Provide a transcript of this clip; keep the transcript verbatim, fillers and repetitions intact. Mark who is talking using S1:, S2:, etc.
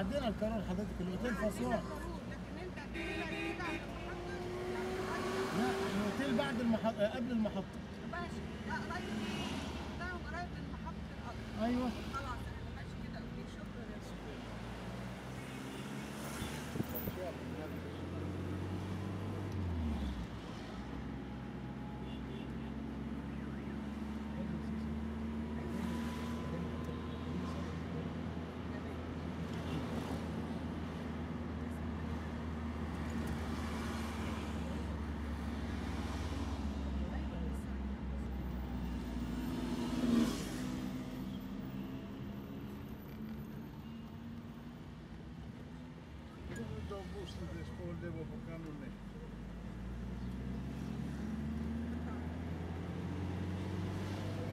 S1: عدينا القانون حضرتك، الاوتيل في اسوان.
S2: لكن انت كده كده
S1: لا الاوتيل بعد المحطة، قبل المحطة.
S2: ماشي. لا قريب، بتاعهم قريب من محطة القطر.
S1: ايوه.